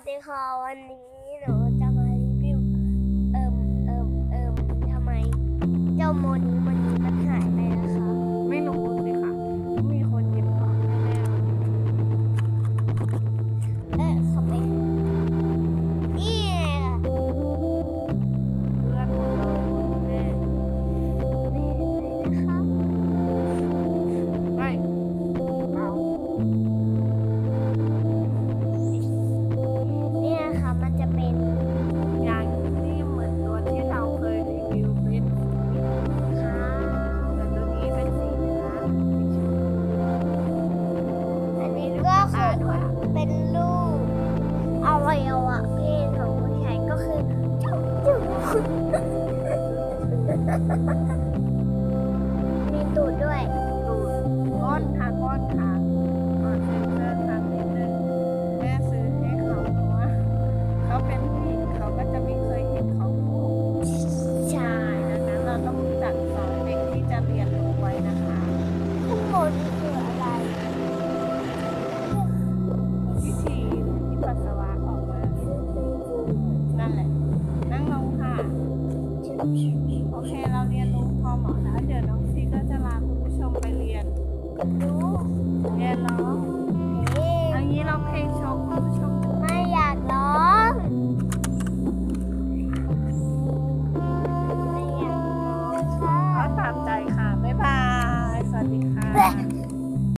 ดีค่ะวันนี้หนูจะมารีวิวทำไมเจ้าโมนี้มันหายไปแล้วคะไม่รู้สิค่ะมีคนหยิบของแน่เขาไปนี่ไงค่ะๆเพื่อนหมดเลยแม่นะคะไม่เอาเนี่ยค่ะมันจะเป็นอย่างที่เหมือนตัวที่เราเคยรีวิวเป็นค่ะแต่ตัวนี้เป็นสีเนื้อสีชมพูอันนี้ก็คือเป็นรูปอวัยวะเพศของผู้ชายก็คือจุ๊บมีตูดด้วยตูดก้อนค่ะก้อนค่ะก่อนเซ็นเซอร์ค่ะนิดนึงแม่ซื้อให้เขาเพราะว่าเขาเป็นผู้หญิงเขาก็จะไม่เคยเห็นของคู่ใช่ดังนั้นเราต้องจัดสอนเด็กที่จะเรียนรู้ไว้นะคะข้างบนคืออะไรวิธีที่ปัสสาวะออกมานั่นแหละนั่งลงค่ะโอเคเราเรียนรู้พอเหมาะแล้วเดี๋ยวน้องซีก็จะลาคุณผู้ชมไปเรียนรู้เรียนร้องเฮ้อันนี้เราเพลงโชว์คุณผู้ชม